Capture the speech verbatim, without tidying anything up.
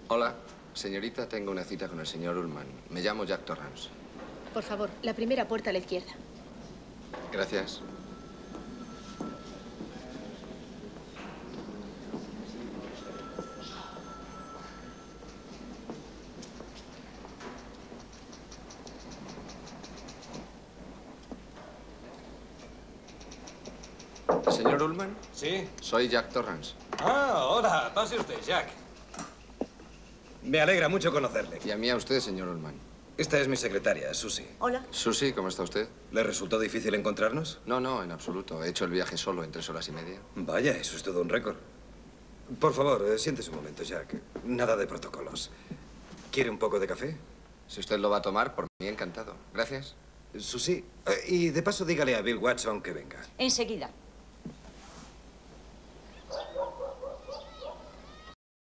Hola, señorita, tengo una cita con el señor Ullman. Me llamo Jack Torrance. Por favor, la primera puerta a la izquierda. Gracias. ¿Señor Ullman? Sí. Soy Jack Torrance. Ah, hola. Pase usted, Jack. Me alegra mucho conocerle. Y a mí a usted, señor Ullman. Esta es mi secretaria, Susie. Hola. Susie, ¿cómo está usted? ¿Le resultó difícil encontrarnos? No, no, en absoluto. He hecho el viaje solo en tres horas y media. Vaya, eso es todo un récord. Por favor, eh, siéntese un momento, Jack. Nada de protocolos. ¿Quiere un poco de café? Si usted lo va a tomar, por mí encantado. Gracias. Susie, eh, y de paso dígale a Bill Watson que venga. Enseguida.